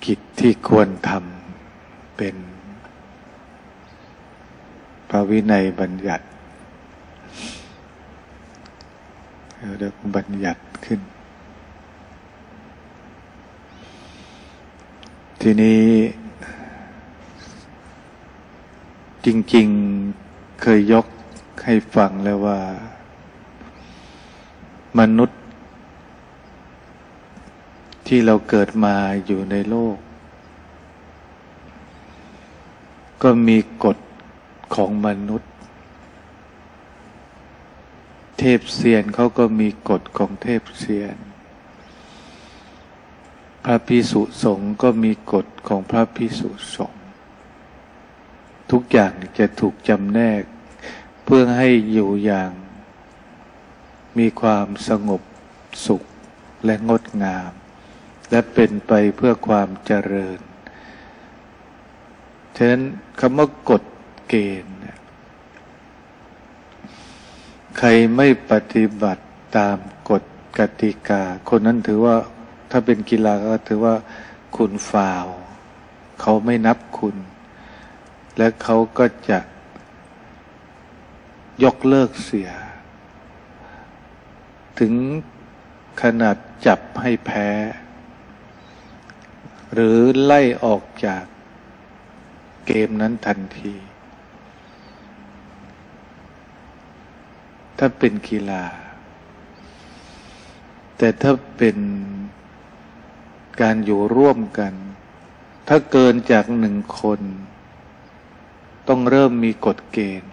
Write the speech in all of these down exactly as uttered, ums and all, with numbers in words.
กิจที่ควรทำเป็นพระวินัยบัญญัติเรียกบัญญัติขึ้นทีนี้จริงๆเคยยกให้ฟังแล้วว่ามนุษย์ที่เราเกิดมาอยู่ในโลกก็มีกฎของมนุษย์เทพเซียนเขาก็มีกฎของเทพเซียนพระภิกษุสงฆ์ก็มีกฎของพระภิกษุสงฆ์ทุกอย่างจะถูกจำแนกเพื่อให้อยู่อย่างมีความสงบสุขและงดงามและเป็นไปเพื่อความเจริญฉะนั้นคำว่ากฎเกณฑ์ใครไม่ปฏิบัติตามกฎกติกาคนนั้นถือว่าถ้าเป็นกีฬาก็ถือว่าคุณฟาวเขาไม่นับคุณและเขาก็จะยกเลิกเสียถึงขนาดจับให้แพ้หรือไล่ออกจากเกมนั้นทันทีถ้าเป็นกีฬาแต่ถ้าเป็นการอยู่ร่วมกันถ้าเกินจากหนึ่งคนต้องเริ่มมีกฎเกณฑ์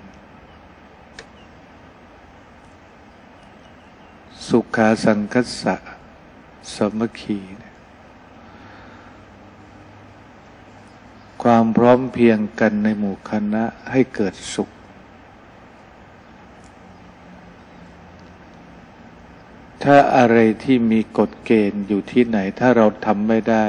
สุขาสังคัสสะสามัคคีความพร้อมเพรียงกันในหมู่คณะให้เกิดสุขถ้าอะไรที่มีกฎเกณฑ์อยู่ที่ไหนถ้าเราทำไม่ได้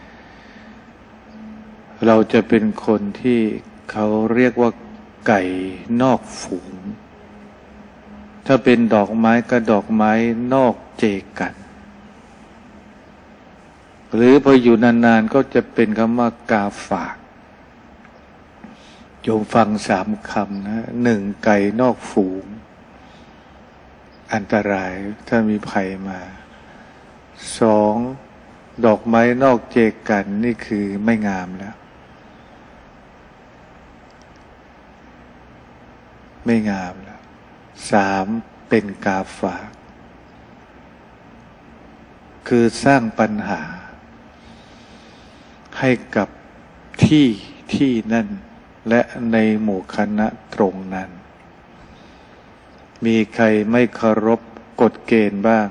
เราจะเป็นคนที่เขาเรียกว่าไก่นอกฝูงถ้าเป็นดอกไม้ก็ดอกไม้นอกเจกันหรือพออยู่นานๆก็จะเป็นคำว่ากาฝากโยมฟังสามคำนะหนึ่งไก่นอกฝูงอันตรายถ้ามีภัยมาสองดอกไม้นอกเจกันนี่คือไม่งามแล้วไม่งามแล้วสามเป็นกาฝากคือสร้างปัญหาให้กับที่ที่นั่นและในหมู่คณะตรงนั้นมีใครไม่เคารพกฎเกณฑ์บ้าง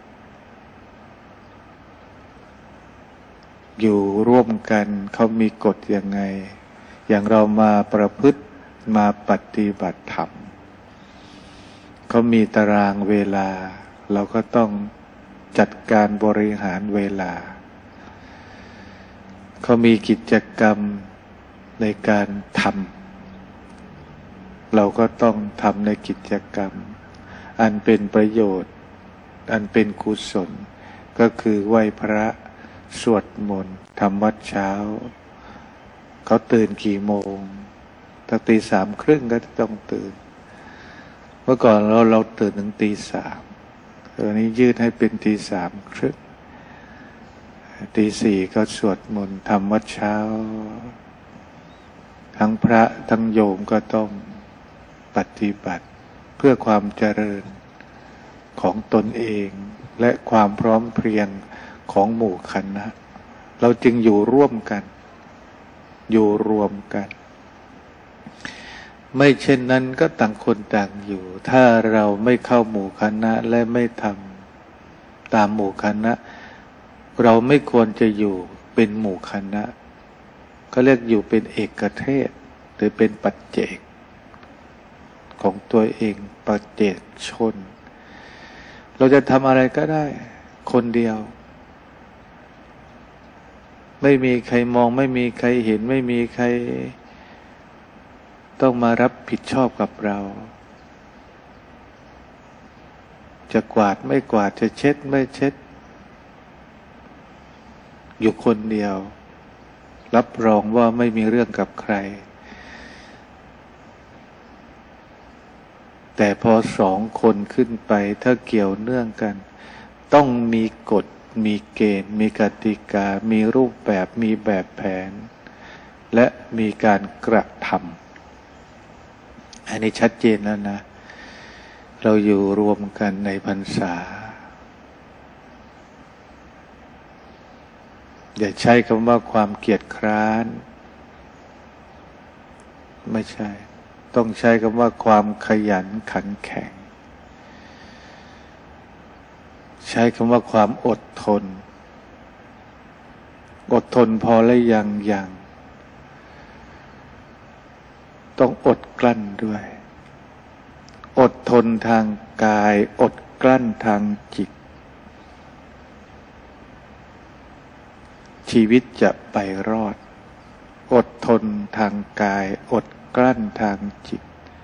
อยู่ร่วมกันเขามีกฎยังไงอย่างเรามาประพฤติมาปฏิบัติธรรมเขามีตารางเวลาเราก็ต้องจัดการบริหารเวลาเขามีกิจกรรมในการทำเราก็ต้องทำในกิจกรรมอันเป็นประโยชน์อันเป็นกุศลก็คือไหว้พระสวดมนต์ทำวัดเช้าเขาตื่นกี่โมงตั้งตีสามครึ่งก็ต้องตื่นเมื่อก่อนเราเราตื่นถึงตีสามตอนนี้ยืดให้เป็นตีสามครึ่งตีสี่ก็สวดมนต์ทำวัดเช้าทั้งพระทั้งโยมก็ต้องปฏิบัติเพื่อความเจริญของตนเองและความพร้อมเพรียงของหมู่คณะเราจึงอยู่ร่วมกันอยู่รวมกันไม่เช่นนั้นก็ต่างคนต่างอยู่ถ้าเราไม่เข้าหมู่คณะและไม่ทำตามหมู่คณะเราไม่ควรจะอยู่เป็นหมู่คณะเขาเรียกอยู่เป็นเอกเทศหรือเป็นปัจเจกของตัวเองปัจเจกชนเราจะทำอะไรก็ได้คนเดียวไม่มีใครมองไม่มีใครเห็นไม่มีใครต้องมารับผิดชอบกับเราจะกวาดไม่กวาดจะเช็ดไม่เช็ดอยู่คนเดียวรับรองว่าไม่มีเรื่องกับใครแต่พอสองคนขึ้นไปถ้าเกี่ยวเนื่องกันต้องมีกฎมีเกณฑ์มีกติกามีรูปแบบมีแบบแผนและมีการกระทำอันนี้ชัดเจนแล้วนะเราอยู่รวมกันในพรรษาอย่าใช้คำว่าความเกียจคร้านไม่ใช่ต้องใช้คำว่าความขยันขันแข็งใช้คำว่าความอดทนอดทนพอและยังยังต้องอดกลั้นด้วยอดทนทางกายอดกลั้นทางจิตชีวิตจะไปรอดอดทนทางกายอดกลั้นทางจิต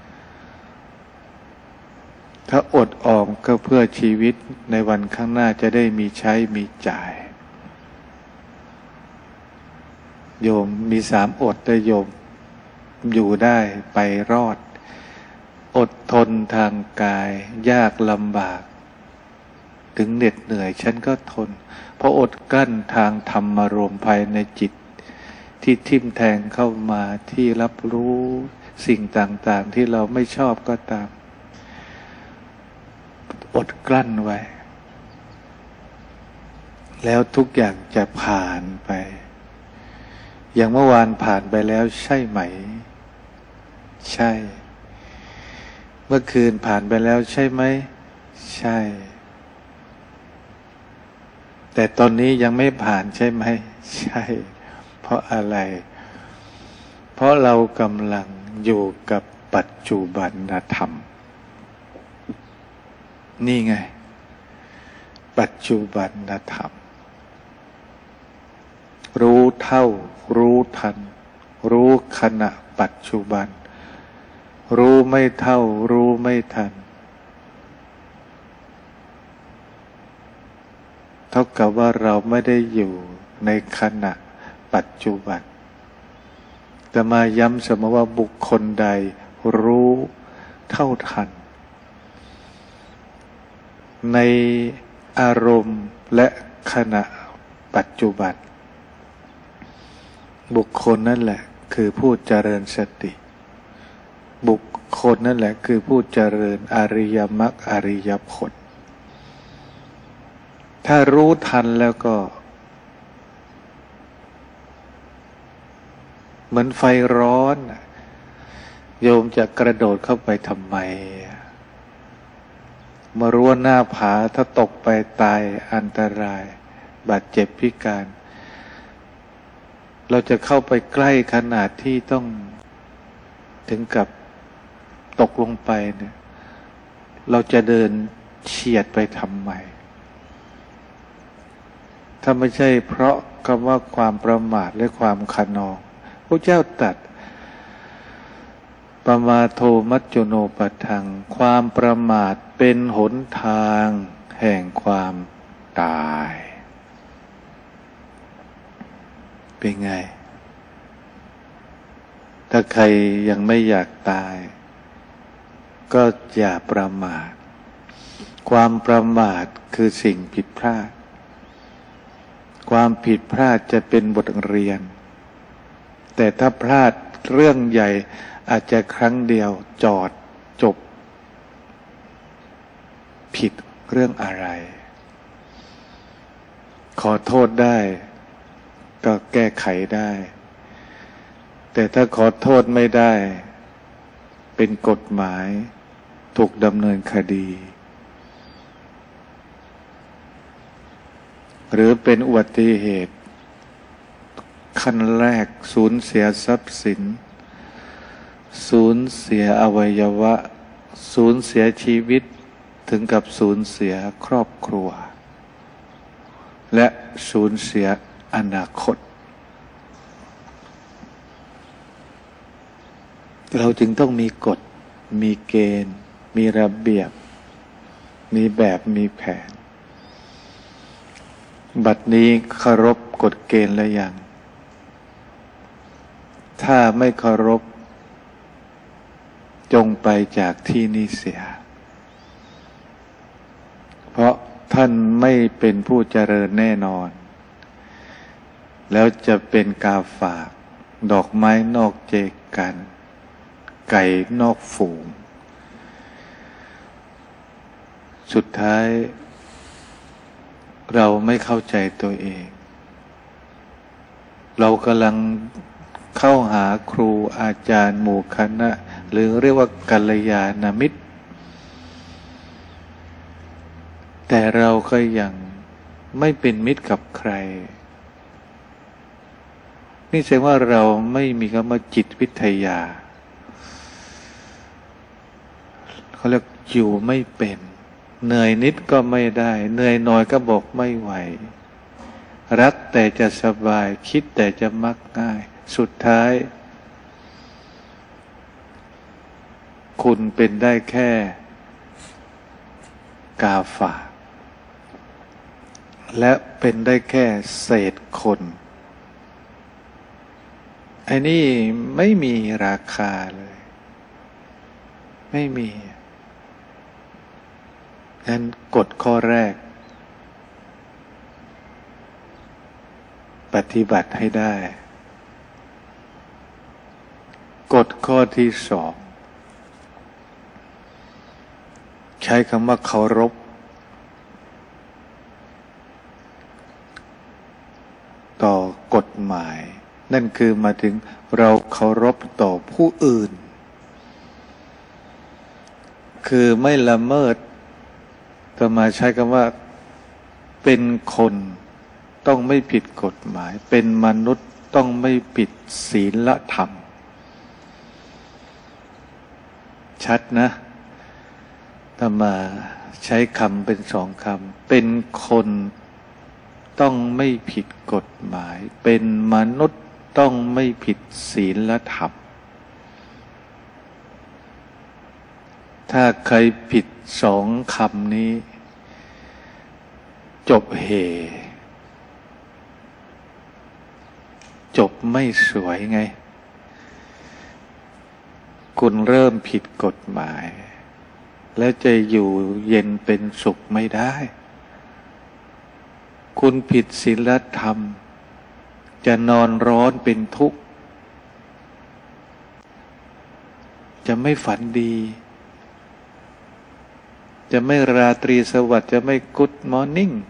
ถ้าอดออมก็เพื่อชีวิตในวันข้างหน้าจะได้มีใช้มีจ่ายโยมมีสามอดได้โยมอยู่ได้ไปรอดอดทนทางกายยากลำบากถึงเหน็ดเหนื่อยฉันก็ทนเพราะอดกลั้นทางธรรมารมณ์ภายในจิตที่ทิ่มแทงเข้ามาที่รับรู้สิ่งต่างๆที่เราไม่ชอบก็ตามอดกลั้นไว้แล้วทุกอย่างจะผ่านไปอย่างเมื่อวานผ่านไปแล้วใช่ไหมใช่เมื่อคืนผ่านไปแล้วใช่ไหมใช่แต่ตอนนี้ยังไม่ผ่านใช่ไหมใช่เพราะอะไรเพราะเรากำลังอยู่กับปัจจุบันธรรมนี่ไงปัจจุบันธรรมรู้เท่ารู้ทันรู้ขณะปัจจุบันรู้ไม่เท่ารู้ไม่ทันเท่ากับว่าเราไม่ได้อยู่ในขณะปัจจุบันแต่มาย้ำเสมอว่าบุคคลใดรู้เท่าทันในอารมณ์และขณะปัจจุบันบุคคลนั่นแหละคือผู้เจริญสติบุคคลนั่นแหละคือผู้เจริญอริยมรรคอริยผลถ้ารู้ทันแล้วก็เหมือนไฟร้อนโยมจะกระโดดเข้าไปทำไมมารู้ว่าหน้าผาถ้าตกไปตายอันตรายบาดเจ็บพิการเราจะเข้าไปใกล้ขนาดที่ต้องถึงกับตกลงไปเนี่ยเราจะเดินเฉียดไปทำไมถ้าไม่ใช่เพราะคำว่าความประมาทและความขนองพระเจ้าตรัสปมาโทมัจจุโนปทังความประมาทเป็นหนทางแห่งความตายเป็นไงถ้าใครยังไม่อยากตายก็อย่าประมาทความประมาทคือสิ่งผิดพลาดความผิดพลาดจะเป็นบทเรียนแต่ถ้าพลาดเรื่องใหญ่อาจจะครั้งเดียวจอดจบผิดเรื่องอะไรขอโทษได้ก็แก้ไขได้แต่ถ้าขอโทษไม่ได้เป็นกฎหมายถูกดำเนินคดีหรือเป็นอุบัติเหตุขั้นแรกสูญเสียทรัพย์สินสูญเสียอวัยวะสูญเสียชีวิตถึงกับสูญเสียครอบครัวและสูญเสียอนาคตเราจึงต้องมีกฎมีเกณฑ์มีระเบียบมีแบบมีแผนบัดนี้เคารพกฎเกณฑ์แล้วยังถ้าไม่เคารพจงไปจากที่นี่เสียเพราะท่านไม่เป็นผู้เจริญแน่นอนแล้วจะเป็นกาฝากดอกไม้นอกเจกันไก่นอกฝูงสุดท้ายเราไม่เข้าใจตัวเองเรากำลังเข้าหาครูอาจารย์หมู่คณะหรือเรียกว่ากัลยาณมิตรแต่เราก็ยังไม่เป็นมิตรกับใครนี่แสดงว่าเราไม่มีคำว่าจิตวิทยาเขาเรียกอยู่ไม่เป็นเหนื่อยนิดก็ไม่ได้เหนื่อยน้อยก็บอกไม่ไหวรักแต่จะสบายคิดแต่จะมักง่ายสุดท้ายคุณเป็นได้แค่กาฝากและเป็นได้แค่เศษคนไอ้นี่ไม่มีราคาเลยไม่มีงั้นกฎข้อแรกปฏิบัติให้ได้กฎข้อที่สองใช้คำว่าเคารพต่อกฎหมายนั่นคือมาถึงเราเคารพต่อผู้อื่นคือไม่ละเมิดต่อมาใช้คำว่าเป็นคนต้องไม่ผิดกฎหมายเป็นมนุษย์ต้องไม่ผิดศีลธรรมชัดนะต่อมาใช้คำเป็นสองคำเป็นคนต้องไม่ผิดกฎหมายเป็นมนุษย์ต้องไม่ผิดศีลธรรมถ้าใครผิดสองคำนี้จบเหจบไม่สวยไงคุณเริ่มผิดกฎหมายแล้วจะอยู่เย็นเป็นสุขไม่ได้คุณผิดศีลธรรมจะนอนร้อนเป็นทุกข์จะไม่ฝันดีจะไม่ราตรีสวัสดิ์จะไม่กุ๊ดมอร์นิ่ง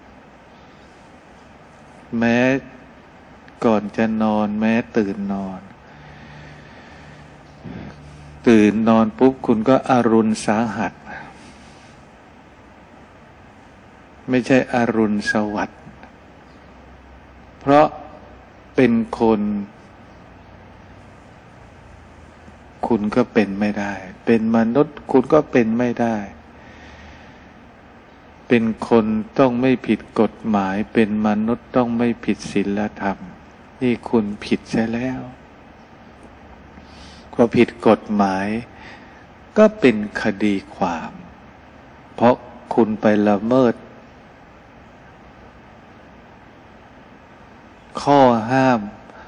แม้ก่อนจะนอนแม้ตื่นนอนตื่นนอนปุ๊บคุณก็อรุณสาหัสไม่ใช่อรุณสวัสดิ์เพราะเป็นคนคุณก็เป็นไม่ได้เป็นมนุษย์คุณก็เป็นไม่ได้เป็นคนต้องไม่ผิดกฎหมายเป็นมนุษย์ต้องไม่ผิดศีลธรรมนี่คุณผิดใช่แล้วพอผิดกฎหมายก็เป็นคดีความเพราะคุณไปละเมิดข้อห้าม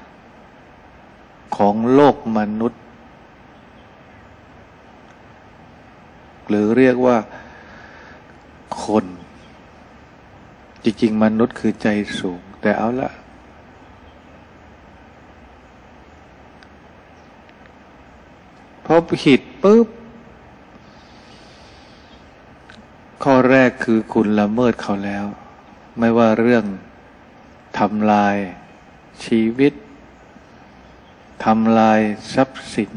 ของโลกมนุษย์หรือเรียกว่าคนจริงๆมนุษย์คือใจสูงแต่เอาละพอผิดปุ๊บข้อแรกคือคุณละเมิดเขาแล้วไม่ว่าเรื่องทำลายชีวิตทำลายทรัพย์สิน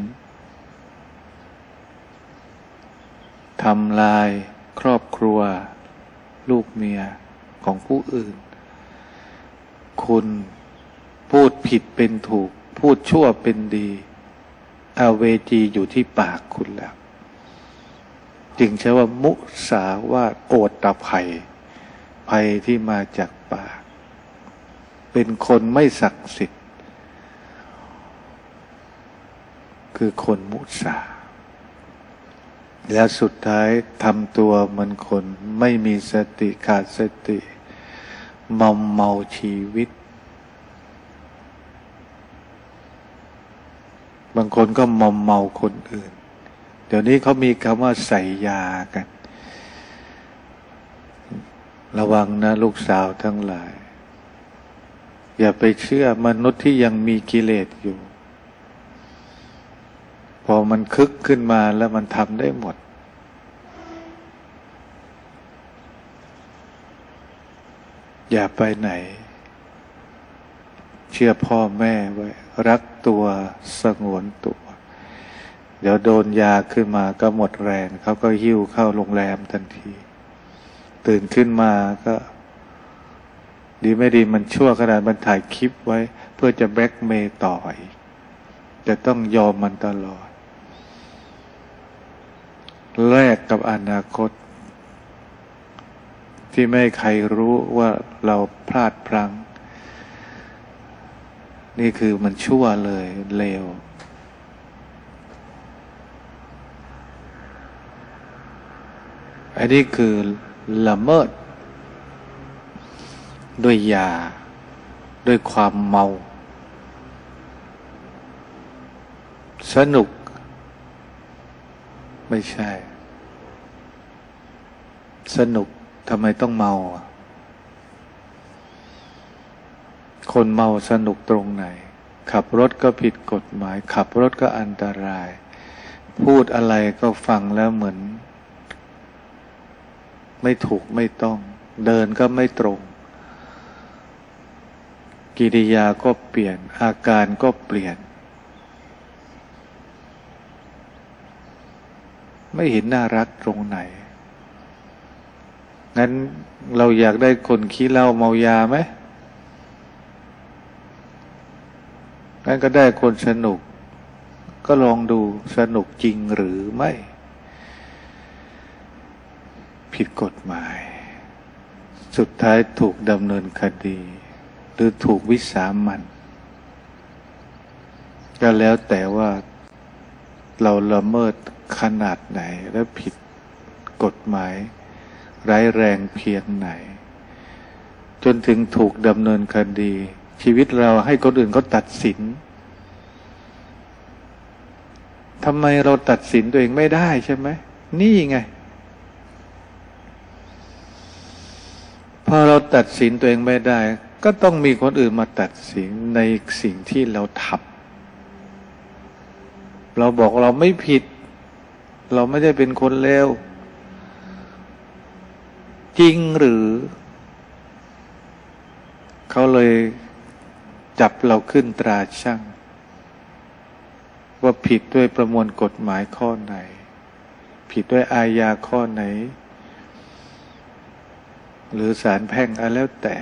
ทำลายครอบครัวลูกเมียของผู้อื่นคุณพูดผิดเป็นถูกพูดชั่วเป็นดีอเวจีอยู่ที่ปากคุณแล้วจึงใช้ว่ามุสาวาทโอตตภัยภัยที่มาจากปากเป็นคนไม่ศักดิ์สิทธิ์คือคนมุสาแล้วสุดท้ายทำตัวเหมือนคนไม่มีสติขาดสติมอมเมาชีวิตบางคนก็มอมเมาคนอื่นเดี๋ยวนี้เขามีคำว่าใส่ยากันระวังนะลูกสาวทั้งหลายอย่าไปเชื่อมนุษย์ที่ยังมีกิเลสอยู่พอมันคึกขึ้นมาแล้วมันทำได้หมดอย่าไปไหนเชื่อพ่อแม่ไว้รักตัวสงวนตัวเดี๋ยวโดนยาขึ้นมาก็หมดแรงเขาก็หิ้วเข้าโรงแรมทันทีตื่นขึ้นมาก็ดีไม่ดีมันชั่วขนาดมันถ่ายคลิปไว้เพื่อจะแบล็กเมย์ต่ออีกจะต้องยอมมันตลอดแลกกับอนาคตที่ไม่ใครรู้ว่าเราพลาดพลั้งนี่คือมันชั่วเลยเลวอันนี้คือละเมิดด้วยยาด้วยความเมาสนุกไม่ใช่สนุกทำไมต้องเมาคนเมาสนุกตรงไหนขับรถก็ผิดกฎหมายขับรถก็อันตรายพูดอะไรก็ฟังแล้วเหมือนไม่ถูกไม่ต้องเดินก็ไม่ตรงกิริยาก็เปลี่ยนอาการก็เปลี่ยนไม่เห็นน่ารักตรงไหนงั้นเราอยากได้คนขี้เหล้าเมายาไหมงั้นก็ได้คนสนุกก็ลองดูสนุกจริงหรือไม่ผิดกฎหมายสุดท้ายถูกดำเนินคดีหรือถูกวิสามันก็แล้วแต่ว่าเราละเมิดขนาดไหนและผิดกฎหมายร้ายแรงเพียงไหนจนถึงถูกดำเนินคดีชีวิตเราให้คนอื่นเขาตัดสินทำไมเราตัดสินตัวเองไม่ได้ใช่ไหมนี่ไงพอเราตัดสินตัวเองไม่ได้ก็ต้องมีคนอื่นมาตัดสินในสิ่งที่เราทำเราบอกเราไม่ผิดเราไม่ได้เป็นคนเลวจริงหรือเขาเลยจับเราขึ้นตราชั่งว่าผิดด้วยประมวลกฎหมายข้อไหนผิดด้วยอาญาข้อไหนหรือศาลแพ่งอะไรแล้วแต่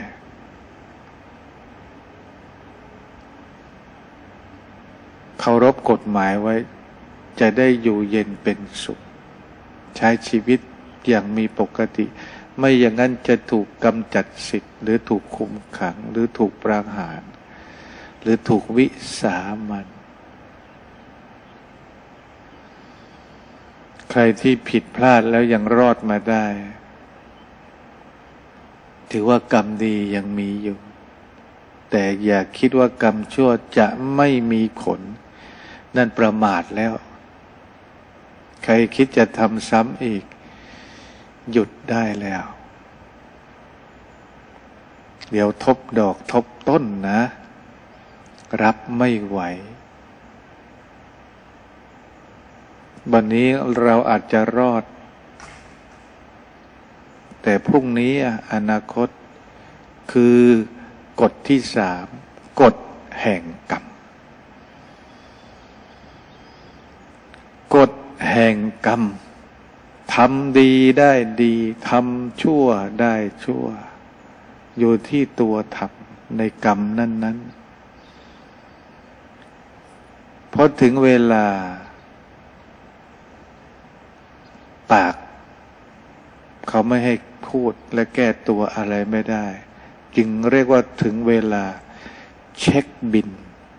เคารพกฎหมายไว้จะได้อยู่เย็นเป็นสุขใช้ชีวิตอย่างมีปกติไม่อย่างนั้นจะถูกกำจัดสิทธิ์หรือถูกคุมขังหรือถูกประหารหรือถูกวิสามันใครที่ผิดพลาดแล้วยังรอดมาได้ถือว่ากรรมดียังมีอยู่แต่อย่าคิดว่ากรรมชั่วจะไม่มีผลนั่นประมาทแล้วใครคิดจะทำซ้ำอีกหยุดได้แล้วเดี๋ยวทบดอกทบต้นนะรับไม่ไหววันนี้เราอาจจะรอดแต่พรุ่งนี้อนาคตคือกฎที่สามกฎแห่งกรรมกฎแห่งกรรมทำดีได้ดีทำชั่วได้ชั่วอยู่ที่ตัวทำในกรรมนั้นๆพอถึงเวลาปากเขาไม่ให้พูดและแก้ตัวอะไรไม่ได้จึงเรียกว่าถึงเวลาเช็คบิล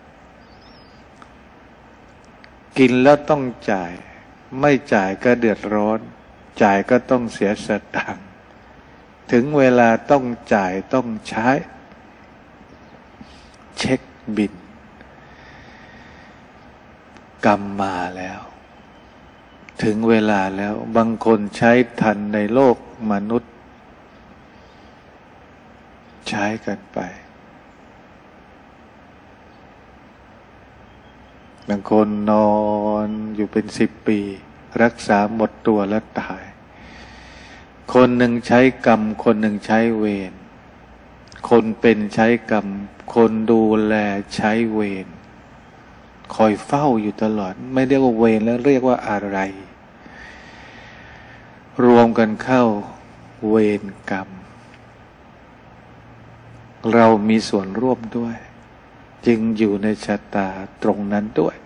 กินแล้วต้องจ่ายไม่จ่ายก็เดือดร้อนจ่ายก็ต้องเสียสตางค์ถึงเวลาต้องจ่ายต้องใช้เช็คบิลกรรมมาแล้วถึงเวลาแล้วบางคนใช้ทันในโลกมนุษย์ใช้กันไปบางคนนอนอยู่เป็นสิบปีรักษาหมดตัวแล้วตายคนหนึ่งใช้กรรมคนหนึ่งใช้เวรคนเป็นใช้กรรมคนดูแลใช้เวรคอยเฝ้าอยู่ตลอดไม่เรียกว่าเวรแล้วเรียกว่าอะไรรวมกันเข้าเวรกรรมเรามีส่วนร่วมด้วยจึงอยู่ในชะตาตรงนั้นด้วย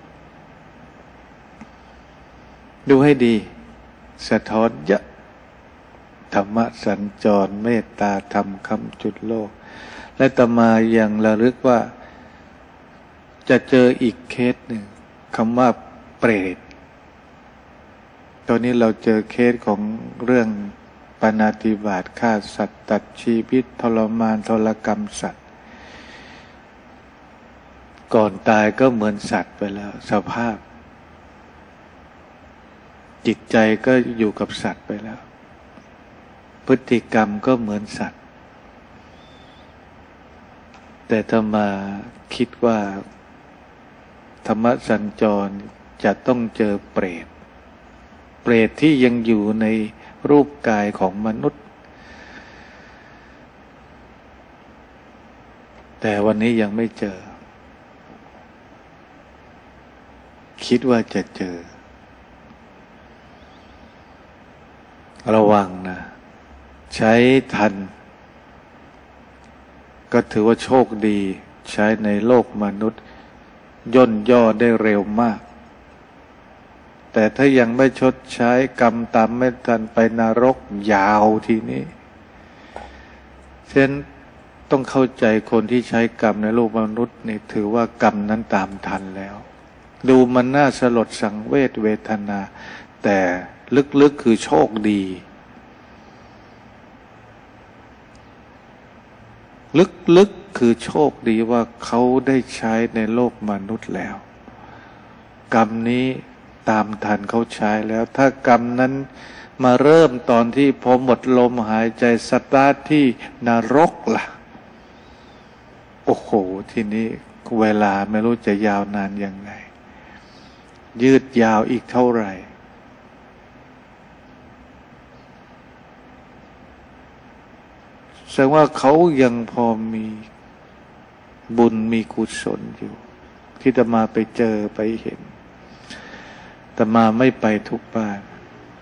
ดูให้ดีสะท้อนเยอะธรรมะสัญจรเมตตาธรรมคำจุดโลกและตมายังระลึกว่าจะเจออีกเคสหนึ่งคำว่าเปรตตอนนี้เราเจอเคสของเรื่องปาณาติบาตฆ่าสัตว์ตัดชีวิตทรมานทรกรรมสัตว์ก่อนตายก็เหมือนสัตว์ไปแล้วสภาพจิตใจก็อยู่กับสัตว์ไปแล้วพฤติกรรมก็เหมือนสัตว์แต่ถ้ามาคิดว่าธรรมสัญจรจะต้องเจอเปรตเปรตที่ยังอยู่ในรูปกายของมนุษย์แต่วันนี้ยังไม่เจอคิดว่าจะเจอระวังนะใช้ทันก็ถือว่าโชคดีใช้ในโลกมนุษย์ย่นย่อได้เร็วมากแต่ถ้ายังไม่ชดใช้กรรมตามไม่ทันไปนรกยาวทีนี้ฉะนั้นต้องเข้าใจคนที่ใช้กรรมในโลกมนุษย์นี่ถือว่ากรรมนั้นตามทันแล้วดูมันน่าสลดสังเวชเวทนาแต่ลึกๆคือโชคดีลึกๆคือโชคดีว่าเขาได้ใช้ในโลกมนุษย์แล้วกรรมนี้ตามทันเขาใช้แล้วถ้ากรรมนั้นมาเริ่มตอนที่พอหมดลมหายใจสตาร์ทที่นรกล่ะโอ้โหทีนี้เวลาไม่รู้จะยาวนานยังไงยืดยาวอีกเท่าไหร่แสดงว่าเขายังพอมีบุญมีกุศลอยู่ที่จะมาไปเจอไปเห็นแต่มาไม่ไปทุกบ้าน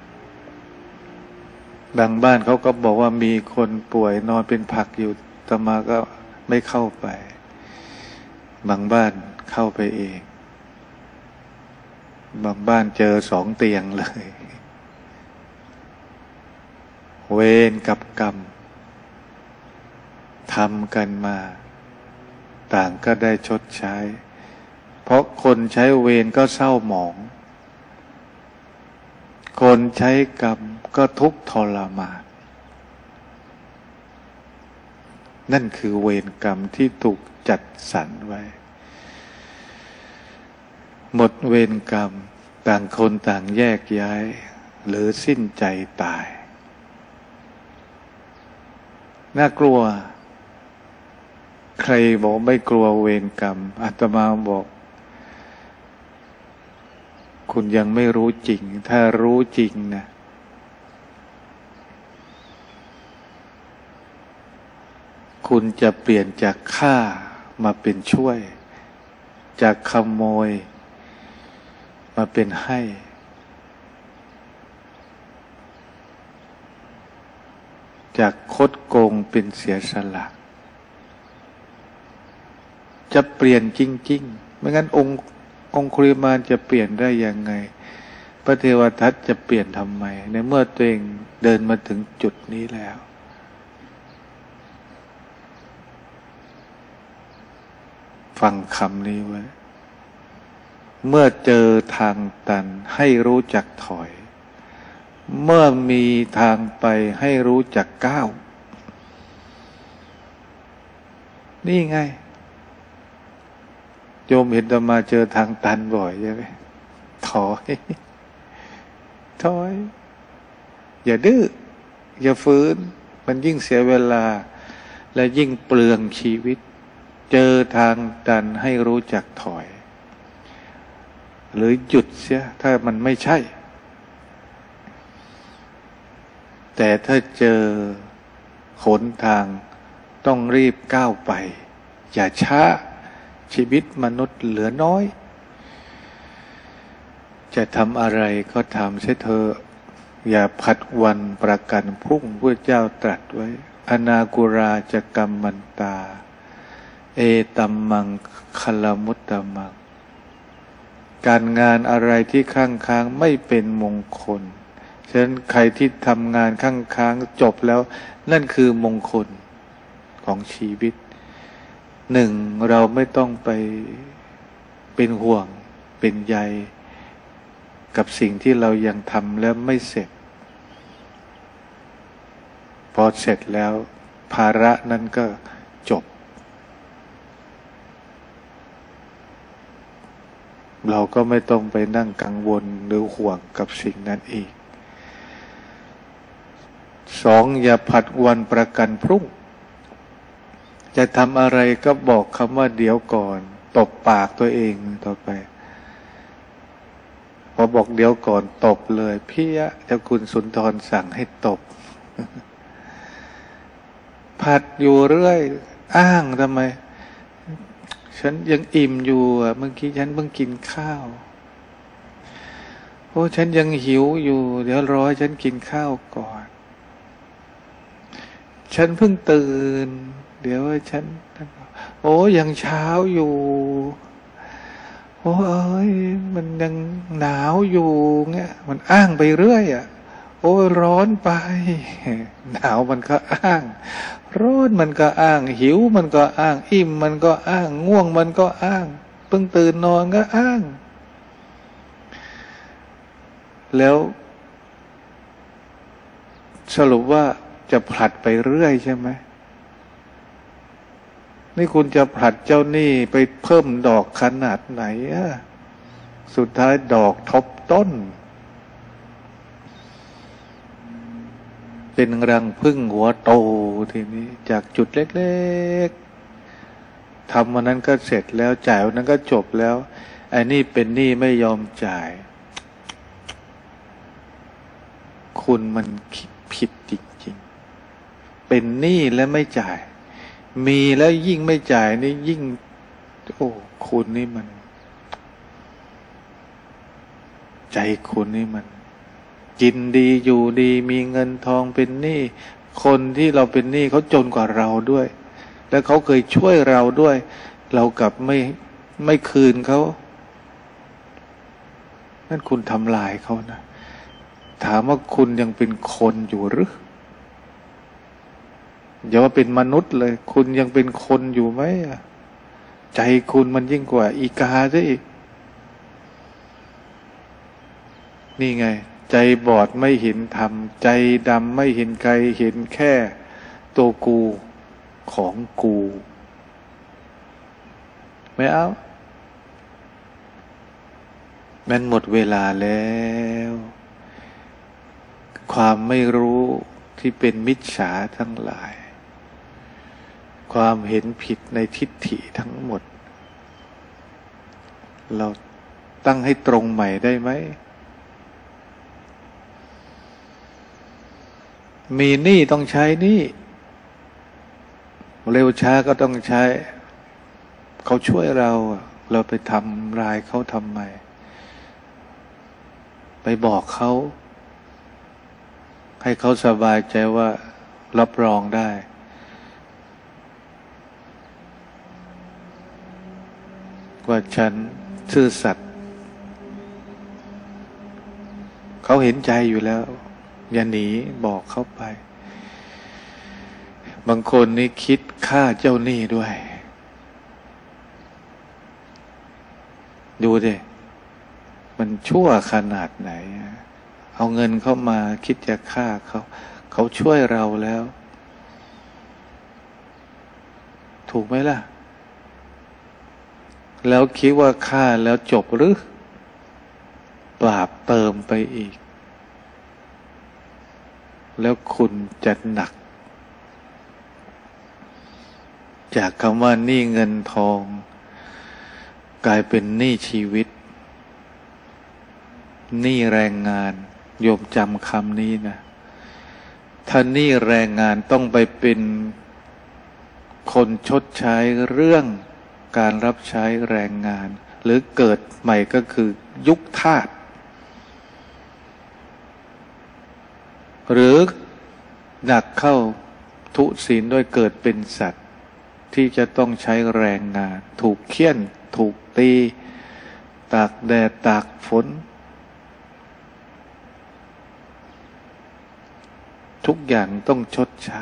บางบ้านเขาก็บอกว่ามีคนป่วยนอนเป็นผักอยู่แต่มาก็ไม่เข้าไปบางบ้านเข้าไปเองบางบ้านเจอสองเตียงเลยเวรกับกรรมทำกันมาต่างก็ได้ชดใช้เพราะคนใช้เวรก็เศร้าหมองคนใช้กรรมก็ทุกข์ทรมานนั่นคือเวรกรรมที่ถูกจัดสรรไว้หมดเวรกรรมต่างคนต่างแยกย้ายหรือสิ้นใจตายน่ากลัวใครบอกไม่กลัวเวรกรรมอาตมาบอกคุณยังไม่รู้จริงถ้ารู้จริงนะคุณจะเปลี่ยนจากฆ่ามาเป็นช่วยจากขโมยมาเป็นให้จากคดโกงเป็นเสียสละจะเปลี่ยนจริงๆไม่งั้นองค์องคุลิมานจะเปลี่ยนได้ยังไงพระเทวทัตจะเปลี่ยนทำไมในเมื่อตัวเองเดินมาถึงจุดนี้แล้วฟังคำนี้ไว้เมื่อเจอทางตันให้รู้จักถอยเมื่อมีทางไปให้รู้จักก้าวนี่ไงโยมเห็นอาตมาเจอทางตันบ่อยใช่ไหมถอยถอย อย่าดื้ออย่าฝืนมันยิ่งเสียเวลาและยิ่งเปลืองชีวิตเจอทางดันให้รู้จักถอยหรือหยุดเสียถ้ามันไม่ใช่แต่ถ้าเจอหนทางต้องรีบก้าวไปอย่าช้าชีวิตมนุษย์เหลือน้อยจะทำอะไรก็ทำเสียเถอะอย่าผัดวันประกันพรุ่งพระเจ้าตรัสไว้อนากุราจะกรรมมันตาเอตัมมังคลมุตตมังการงานอะไรที่ค้างค้างไม่เป็นมงคลฉะนั้นใครที่ทำงานค้างค้างจบแล้วนั่นคือมงคลของชีวิตหนึ่งเราไม่ต้องไปเป็นห่วงเป็นใยกับสิ่งที่เรายังทำแล้วไม่เสร็จพอเสร็จแล้วภาระนั้นก็จบเราก็ไม่ต้องไปนั่งกังวลหรือห่วงกับสิ่งนั้นอีกสองอย่าผัดวันประกันพรุ่งจะทำอะไรก็บอกคำว่าเดี๋ยวก่อนตบปากตัวเองต่อไปพอบอกเดี๋ยวก่อนตบเลยพี่เจ้าคุณสุนทรสั่งให้ตบผัดอยู่เรื่อยอ้างทำไมฉันยังอิ่มอยู่อ่ะเมื่อกี้ฉันเพิ่งกินข้าวโอ้ฉันยังหิวอยู่เดี๋ยวรอให้ฉันกินข้าวก่อนฉันเพิ่งตื่นเดี๋ยวฉันโอ้ยังเช้าอยู่โอ้ยมันยังหนาวอยู่เงี้ยมันอ้างไปเรื่อยอ่ะโอ้ร้อนไปหนาวมันก็อ้างร้อนมันก็อ้างหิวมันก็อ้างอิ่มมันก็อ้างง่วงมันก็อ้างเพิ่งตื่นนอนก็อ้างแล้วสรุปว่าจะผลัดไปเรื่อยใช่ไหมนี่คุณจะผลัดเจ้าหนี้ไปเพิ่มดอกขนาดไหนอะสุดท้ายดอกทบต้นเป็นรังผึ้งหัวโตทีนี้จากจุดเล็กๆทำวันนั้นก็เสร็จแล้วจ่ายวันนั้นก็จบแล้วไอ้นี่เป็นหนี้ไม่ยอมจ่ายคุณมันคิดผิดจริงๆเป็นหนี้และไม่จ่ายมีแล้วยิ่งไม่จ่ายนี่ยิ่งโอ้คุณนี่มันใจคุณนี่มันกินดีอยู่ดีมีเงินทองเป็นหนี้คนที่เราเป็นหนี้เขาจนกว่าเราด้วยและเขาเคยช่วยเราด้วยเรากลับไม่ไม่คืนเขานั่นคุณทำลายเขานะถามว่าคุณยังเป็นคนอยู่หรืออย่าว่าเป็นมนุษย์เลยคุณยังเป็นคนอยู่ไหมใจคุณมันยิ่งกว่าอีกาซะอีกนี่ไงใจบอดไม่เห็นธรรมใจดำไม่เห็นไกลเห็นแค่ตัวกูของกูไม่เอามันหมดเวลาแล้วความไม่รู้ที่เป็นมิจฉาทั้งหลายความเห็นผิดในทิฏฐิทั้งหมดเราตั้งให้ตรงใหม่ได้ไหมมีหนี้ต้องใช้หนี้เร็วช้าก็ต้องใช้เขาช่วยเราเราไปทำลายเขาทำไมไปบอกเขาให้เขาสบายใจว่ารับรองได้ว่าฉันซื่อสัตย์เขาเห็นใจอยู่แล้วอย่าหนีบอกเขาไปบางคนนี่คิดฆ่าเจ้าหนี้ด้วยดูดิมันชั่วขนาดไหนเอาเงินเข้ามาคิดจะฆ่าเขาเขาช่วยเราแล้วถูกไหมล่ะแล้วคิดว่าฆ่าแล้วจบหรือปราบเติมไปอีกแล้วคุณจะหนักจากคำว่าหนี้เงินทองกลายเป็นหนี้ชีวิตหนี้แรงงานโยมจำคำนี้นะถ้าหนี้แรงงานต้องไปเป็นคนชดใช้เรื่องการรับใช้แรงงานหรือเกิดใหม่ก็คือยุคทาสหรือหนักเข้าทุศีลด้วยเกิดเป็นสัตว์ที่จะต้องใช้แรงงานถูกเฆี่ยนถูกตีตากแดดตากฝนทุกอย่างต้องชดใช้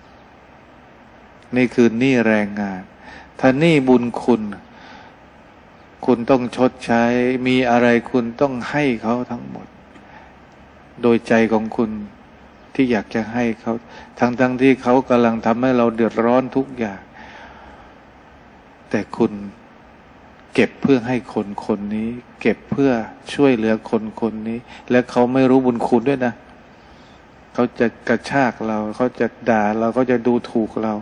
นี่คือหนี้แรงงานถ้าหนี้บุญคุณคุณต้องชดใช้มีอะไรคุณต้องให้เขาทั้งหมดโดยใจของคุณที่อยากจะให้เขาทั้งทั้งที่เขากำลังทำให้เราเดือดร้อนทุกอย่างแต่คุณเก็บเพื่อให้คนคนนี้เก็บเพื่อช่วยเหลือคนคนนี้และเขาไม่รู้บุญคุณด้วยนะเขาจะกระชากเราเขาจะด่าเราเขาจะดูถูกเรา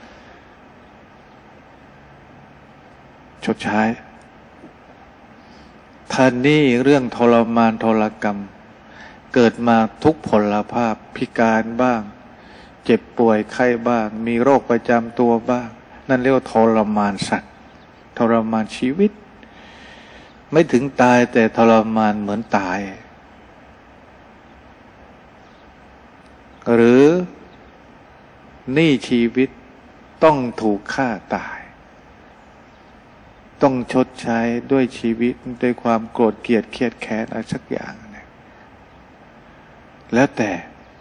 ชดใช้ท่านนี่เรื่องทรมานทรกรรมเกิดมาทุกพลภาพพิการบ้างเจ็บป่วยไข้บ้างมีโรคประจำตัวบ้างนั่นเรียกว่าทรมานสัตว์ทรมานชีวิตไม่ถึงตายแต่ทรมานเหมือนตายหรือหนี้ชีวิตต้องถูกฆ่าตายต้องชดใช้ด้วยชีวิตด้วยความโกรธเกลียดเครียดแค้นอะไรสักอย่างเนี่ยแล้วแต่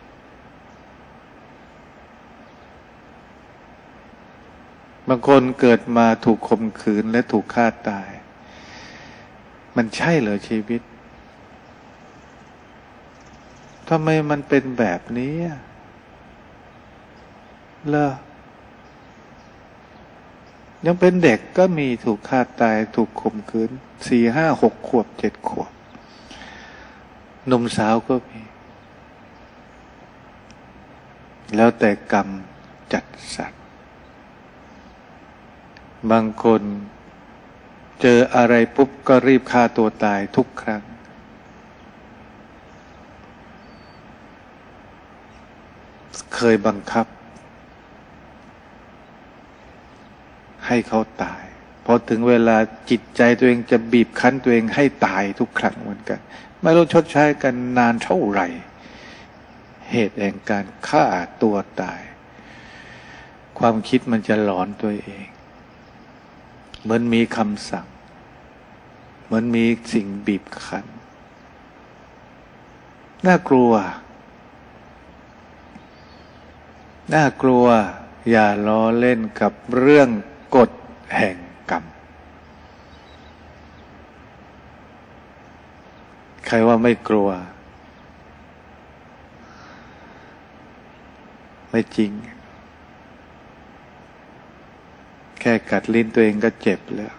บางคนเกิดมาถูกข่มขืนและถูกฆ่าตายมันใช่เหรอชีวิตทำไมมันเป็นแบบนี้ล่ะยังเป็นเด็กก็มีถูกฆ่าตายถูกข่มขืนสี่ห้าหกขวบเจ็ดขวบหนุ่มสาวก็มีแล้วแต่กรรมจัดสรรบางคนเจออะไรปุ๊บก็รีบฆ่าตัวตายทุกครั้งเคยบังคับให้เขาตายพอถึงเวลาจิตใจตัวเองจะบีบคั้นตัวเองให้ตายทุกครั้งเหมือนกันไม่รู้ชดใช้กันนานเท่าไหร่เหตุแห่งการฆ่าตัวตายความคิดมันจะหลอนตัวเองเหมือนมีคำสั่งเหมือนมีสิ่งบีบคั้นน่ากลัวน่ากลัวอย่าล้อเล่นกับเรื่องกฎแห่งกรรมใครว่าไม่กลัวไม่จริงแค่กัดลิ้นตัวเองก็เจ็บแล้ว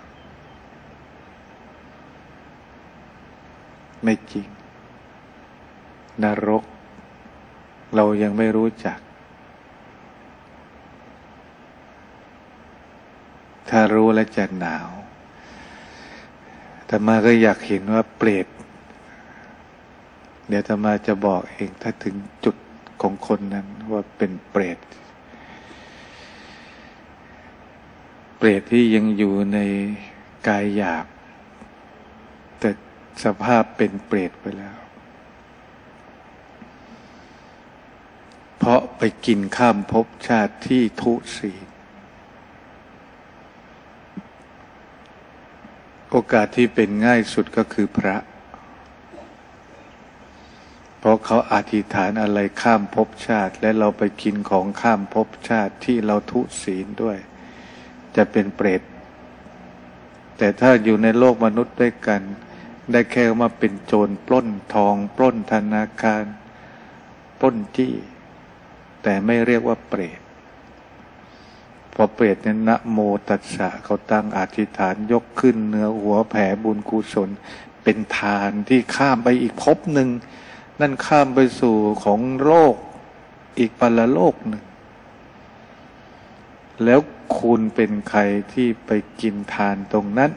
ไม่จริงนรกเรายังไม่รู้จักถ้ารู้แล้วจะหนาวแต่มาก็อยากเห็นว่าเปรตเดี๋ยวอาตมาจะบอกเองถ้าถึงจุดของคนนั้นว่าเป็นเปรตเปรตที่ยังอยู่ในกายหยาบแต่สภาพเป็นเปรตไปแล้วเพราะไปกินข้ามภพชาติที่ทุศีลโอกาสที่เป็นง่ายสุดก็คือพระเพราะเขาอธิษฐานอะไรข้ามภพชาติและเราไปกินของข้ามภพชาติที่เราทุศีลด้วยจะเป็นเปรตแต่ถ้าอยู่ในโลกมนุษย์ด้วยกันได้แค่มาเป็นโจรปล้นทองปล้นธนาคารปล้นจี้แต่ไม่เรียกว่าเปรตพอเปรตเนี่ยนะโมตัสสะเขาตั้งอธิษฐานยกขึ้นเหนือหัวแผ่บุญกุศลเป็นทานที่ข้ามไปอีกภพหนึ่งนั่นข้ามไปสู่ของโลกอีกปรโลกหนึ่งแล้วคุณเป็นใครที่ไปกินทานตรงนั้น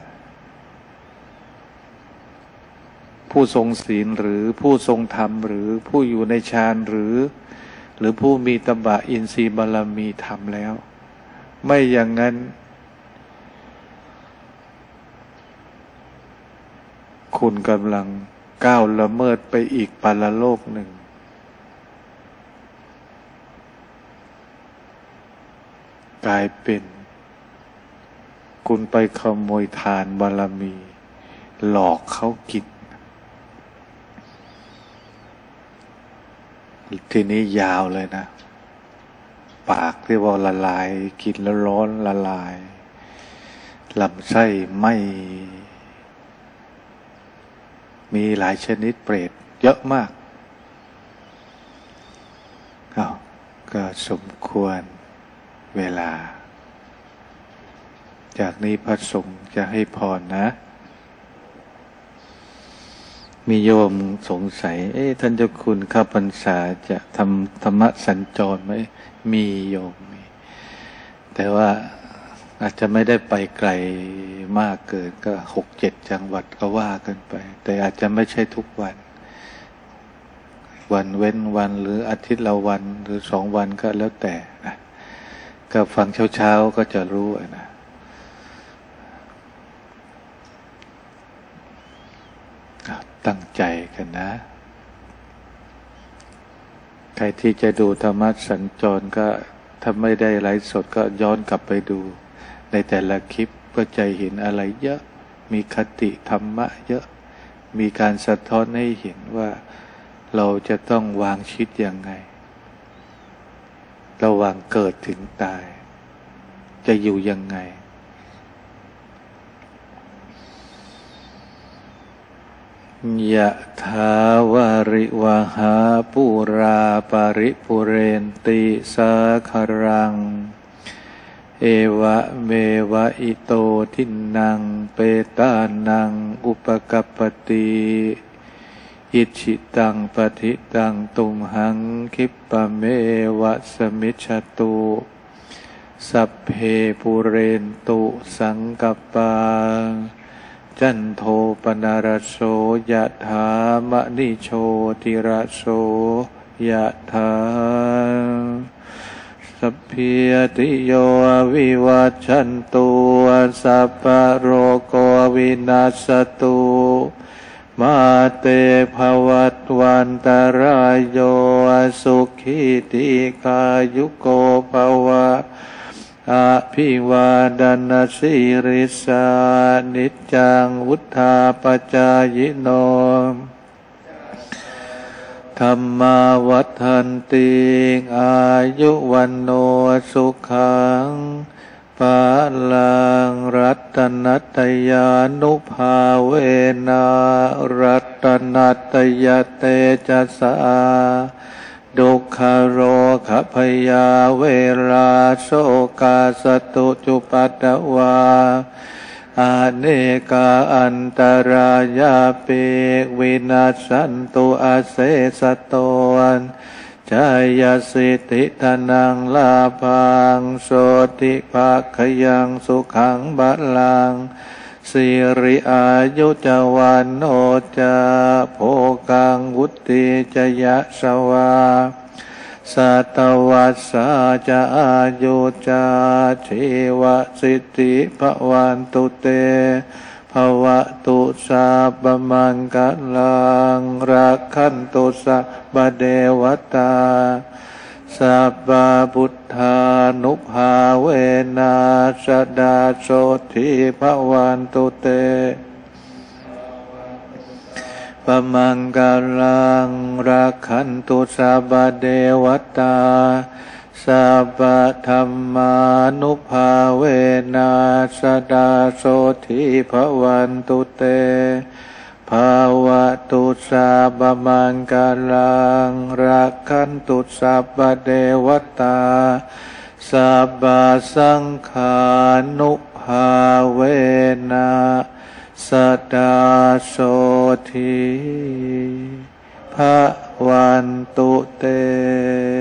ผู้ทรงศีลหรือผู้ทรงธรรมหรือผู้อยู่ในฌานหรือหรือผู้มีตบะอินทรีย์บารมีธรรมแล้วไม่อย่างนั้นคุณกำลังก้าวละเมิดไปอีกปรโลกหนึ่งกลายเป็นคุณไปขโมยทานบารมีหลอกเขากินทีนี้ยาวเลยนะปากที่ว่าละลายกินแล้วร้อนละลายลำไส้ไหม้มีหลายชนิดเปรตเยอะมากอ้าวก็สมควรเวลาจากนี้พระสงฆ์จะให้พรนะมีโยมสงสัยเอ๊ะท่านเจ้าคุณข้าพรรษาจะทำธรรมสัญจรไหมมีโยมมีแต่ว่าอาจจะไม่ได้ไปไกลมากเกินก็หกเจ็ดจังหวัดก็ว่ากันไปแต่อาจจะไม่ใช่ทุกวันวันเว้นวันหรืออาทิตย์ละวันหรือสองวันก็แล้วแต่นะก็ฟังเช้าๆก็จะรู้นะตั้งใจกันนะใครที่จะดูธรรมะสัญจรก็ถ้าไม่ได้ไลฟ์สดก็ย้อนกลับไปดูในแต่ละคลิปก็จะเห็นอะไรเยอะมีคติธรรมะเยอะมีการสะท้อนให้เห็นว่าเราจะต้องวางชีวิตยังไงระหว่างเกิดถึงตายจะอยู่ยังไงยะถาวาริวหาปุราปาริปุเรนติสาคารังเอวะเมวะอิโตทินังเปตานังอุปกัปปติอิชิตังปฏิตังตุมหังคิปปะเมวะสมิจฉตุสัพเพปุเรนตุสังกปปาจันโทปนารโสยะถามณิโชติระโสยะถาสัพพิติโยวิวัชชันตุสัพพะโรโควินาศตุมาเตภวัตวันตรายโยสุขิติกายุโกภวะอภิวาดนาสิริสานิจจังวุธาปจายโนธัมมาวัฏันติอายุวันโนสุขังปะลังรัตนัตยานุภาเวนะรัตนัตยเตจัสสาดุขโรขพยาเวราโสกาสตุจุปัตตวาอาเนกาอันตรายาเปกวินาสันตุอาเสสโตนจายสิทธิธนังลาภังโสติภาคยังสุขังบัลลังสิริอายุจวันโนจะโภกังวุติจยะสวาสัตวัสสาจะอายุจาชีวสิทธิภวันตุเตภวตุสัพพมังคลังรักขันตุสัพพเดวตาสัพพพุทธานุภาเวนะสดาโสทิภวันตุเตปมังกาลังรักขันตุสัพพเดวตาสัพพธัมมานุภาเวนะสดาโสทิภวันตุเตภาวะตุสัพพมังคลังรักขันตุสัพพเดวตาสัพพสังฆานุภาเวนะสสดาโสธีภะวันตุเต